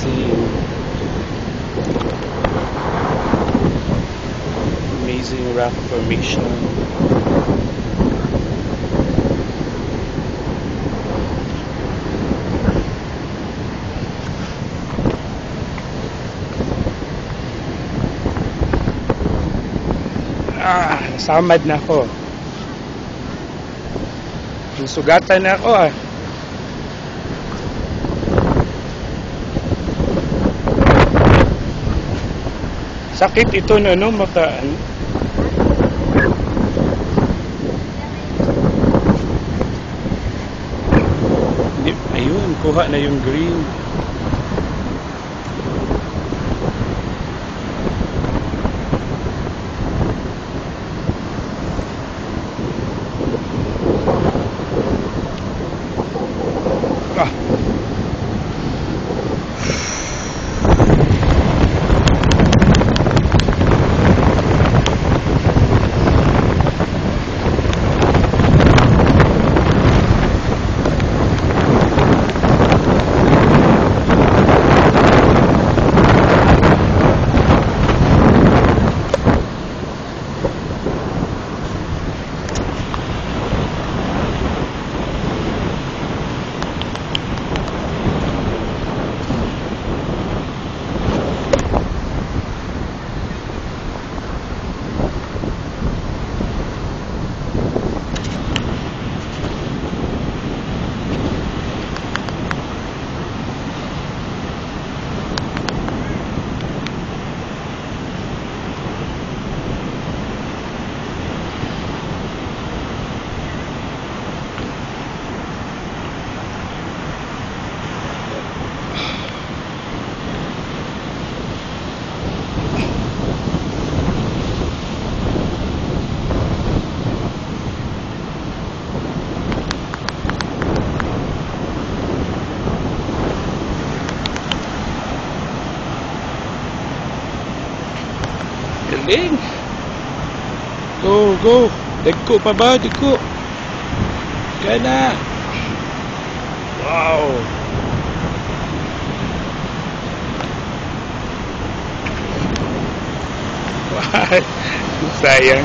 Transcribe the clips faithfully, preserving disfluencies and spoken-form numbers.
amazing. Amazing rock formation. Ah, nasamad na ako. Sugatan na ako ah. Sakit ito na no, makaan. Ayun, kuha na yung green. Ah. Galing. Go, go. Dagko pa ba? Dagko. Gana. Wow. Wow. Sayang.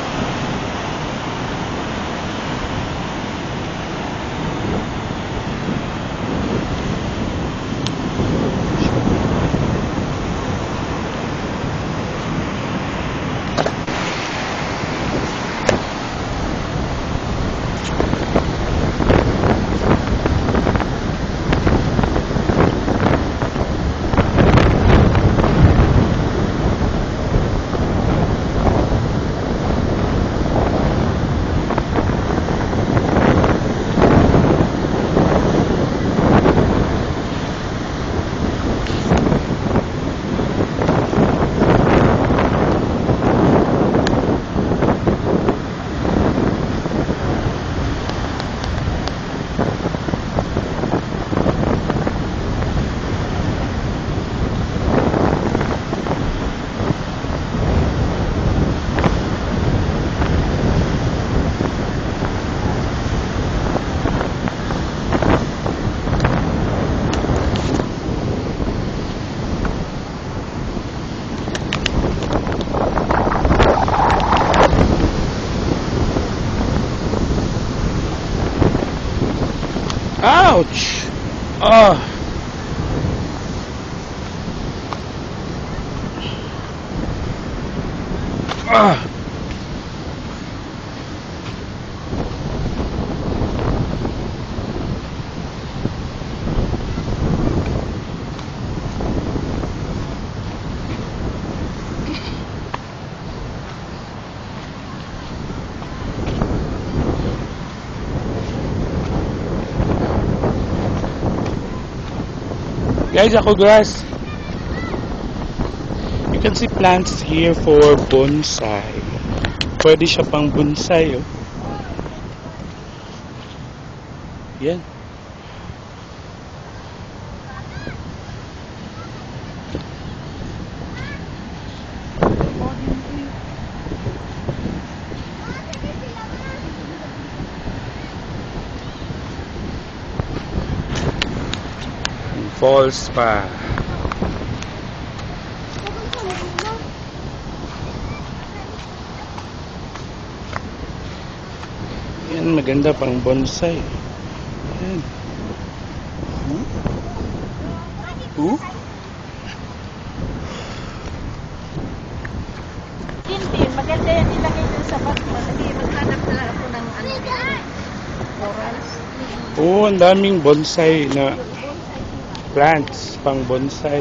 Ouch! Ah! Ah! Guys, ako grass. You can see plants here for bonsai. Pwede siya pang bonsai, oh. Yan. Falls pa. Hmm, maganda pang bonsai. Ayan. Hmm? Hmm? Hindi, maganda yan ilagay dun sa bag mo. Lagi, maghanap na lang ako ng ano dito. Corals. Oo, ang daming bonsai na plants pang bonsai.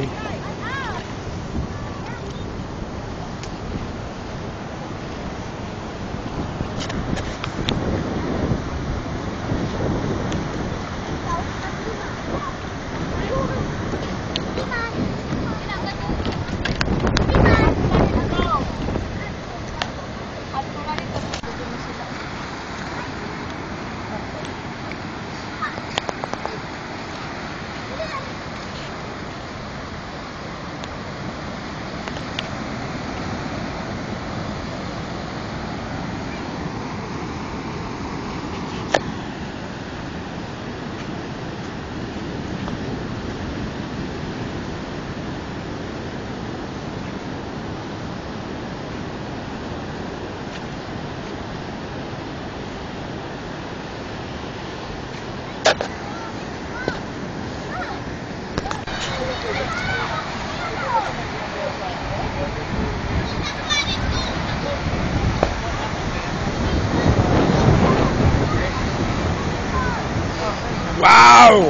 Wow!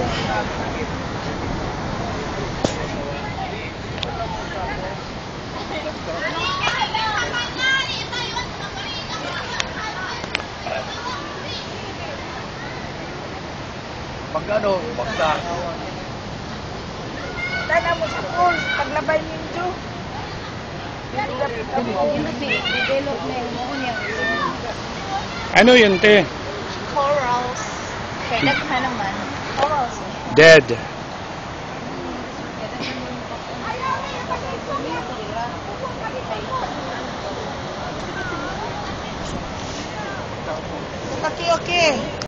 Pagkano? Pagka. Tana mo sa pool, paglabay ninyo. Develop na yung mo niya. Ano yun, te? Corals. Kaya daghan naman. Corals. Dead. Okay, okay.